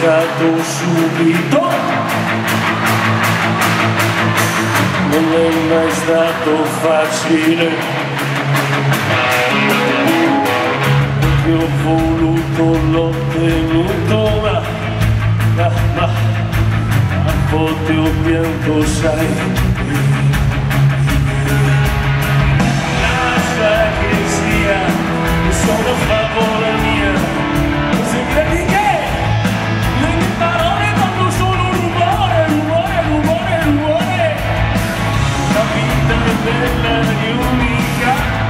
stato subito, non è mai stato facile, perché ho voluto, l'ho ottenuto, ma a volte ho pianto, sai. Lascia che sia, sono favola mia, non si credi che le mie parole fanno solo rumore, rumore, rumore, rumore. La vita è bella e unica,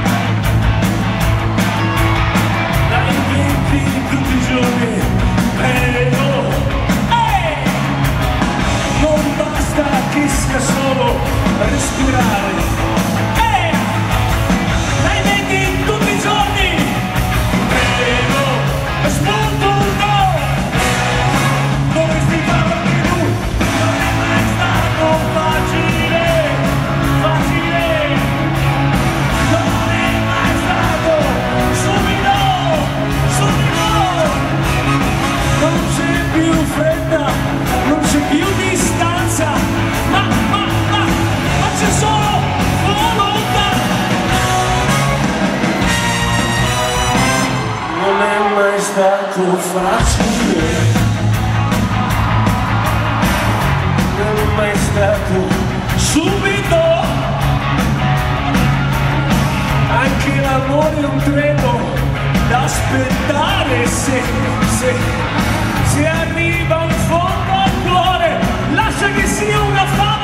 la inventi tutti i giorni, però non basta che sia solo respirare. È stato facile, non è mai stato subito, anche l'amore è un treno da aspettare, se arriva in fondo al cuore, lascia che sia una fase.